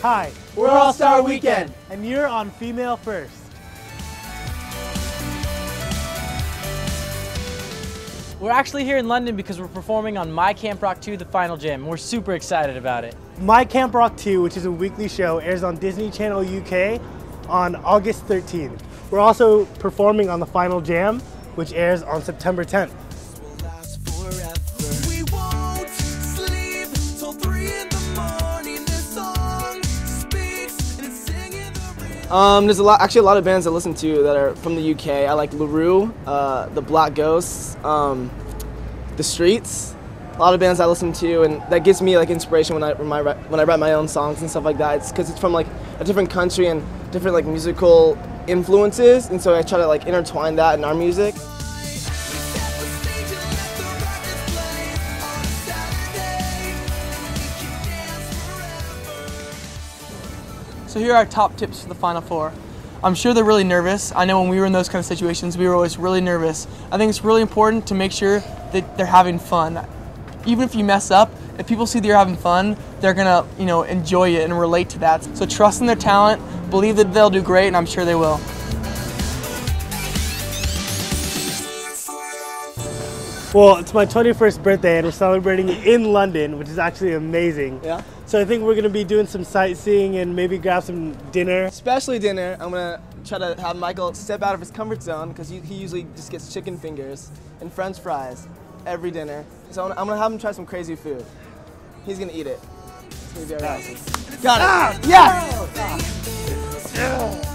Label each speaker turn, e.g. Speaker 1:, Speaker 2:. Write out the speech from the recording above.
Speaker 1: Hi,
Speaker 2: We're All Star Weekend.
Speaker 1: and you're on Female First.
Speaker 3: We're actually here in London because we're performing on My Camp Rock 2, the final jam. We're super excited about it.
Speaker 1: My Camp Rock 2, which is a weekly show, airs on Disney Channel UK on August 13th. We're also performing on the final jam, which airs on September 10th.
Speaker 2: There's actually a lot of bands I listen to that are from the UK. I like LaRue, the Black Ghosts, the Streets. A lot of bands I listen to, and that gives me like inspiration when I write my own songs and stuff like that. It's because it's from like a different country and different like musical influences, and so I try to like intertwine that in our music.
Speaker 4: So here are our top tips for the Final Four. I'm sure they're really nervous. I know when we were in those kind of situations, we were always really nervous. I think it's really important to make sure that they're having fun. Even if you mess up, if people see that you're having fun, they're gonna, enjoy it and relate to that. So trust in their talent, believe that they'll do great, and I'm sure they will.
Speaker 1: Well, it's my 21st birthday and we're celebrating in London, which is actually amazing.
Speaker 2: Yeah.
Speaker 1: So I think we're gonna be doing some sightseeing and maybe grab some dinner.
Speaker 2: Especially dinner, I'm gonna try to have Michael step out of his comfort zone because he usually just gets chicken fingers and French fries every dinner. So I'm gonna have him try some crazy food. He's gonna eat it. It's gonna be awesome. Got it. Yes!